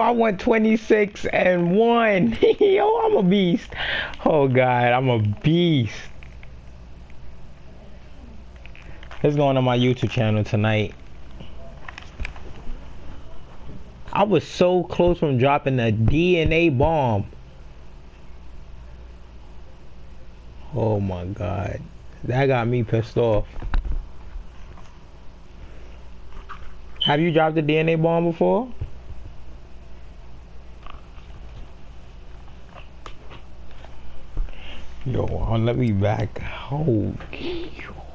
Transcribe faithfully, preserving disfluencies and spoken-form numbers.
I went twenty-six and one. Yo, I'm a beast. Oh God, I'm a beast. It's going on my YouTube channel tonight. I was so close from dropping a D N A bomb. Oh my God. That got me pissed off. Have you dropped a D N A bomb before? Yo, let me back. Oh,